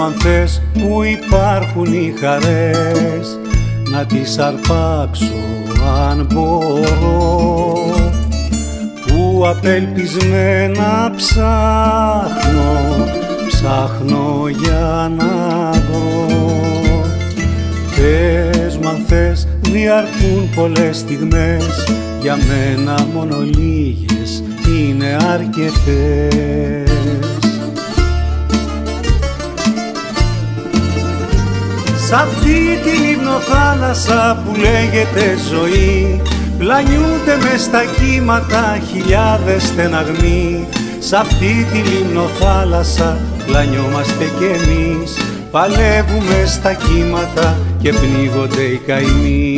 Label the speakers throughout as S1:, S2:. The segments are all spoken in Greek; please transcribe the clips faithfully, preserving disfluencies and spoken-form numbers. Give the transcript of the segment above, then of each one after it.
S1: μου αν θες που υπάρχουν οι χαρές, να τις αρπάξω αν μπορώ, που απελπισμένα ψάχνω, ψάχνω για να βρω. Πες μου αν θες διαρκούν πολλές στιγμές, για μένα μόνο λίγες είναι αρκετές. Σ' αυτή τη λιμνοθάλασσα που λέγεται ζωή, πλανιούνται μες στα κύματα χιλιάδες στεναγμοί. Σ' αυτή τη λιμνοθάλασσα πλανιόμαστε κι εμείς, παλεύουμε στα κύματα και πνίγονται οι καημοί.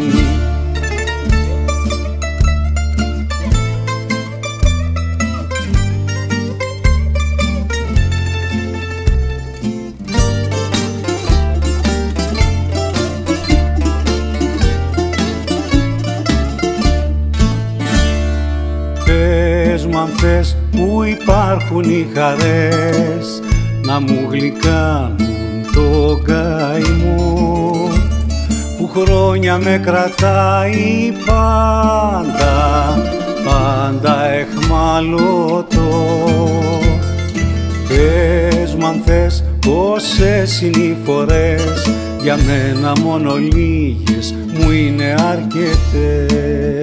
S1: Πες μου αν θες που υπάρχουν οι χαρές, να μου γλυκάνουν το καημό, που χρόνια με κρατάει πάντα, πάντα εχμαλωτό. Πες μου αν θες πόσες είναι οι φορές, για μένα μόνο λίγες μου είναι αρκετές.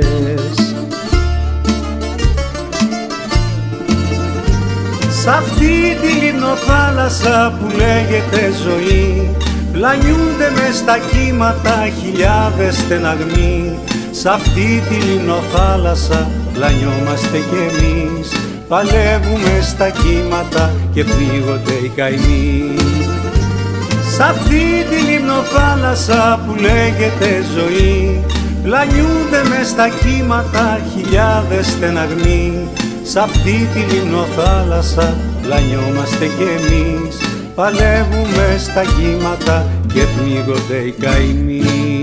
S1: Σ' αυτή τη λιμνοθάλασσα που λέγεται ζωή, πλανιούνται μες στα κύματα χιλιάδες στεναγμοί. Σ' αυτή τη λιμνοθάλασσα πλανιόμαστε κι εμείς, παλεύουμε στα κύματα και πνίγονται οι καημοί. Σ' αυτή τη λιμνοθάλασσα που λέγεται ζωή, πλανιούνται μες στα κύματα χιλιάδες στεναγμοί. Σ' αυτή τη λιμνοθάλασσα πλανιόμαστε κι εμείς, παλεύουμε στα κύματα και πνίγονται οι καημοί.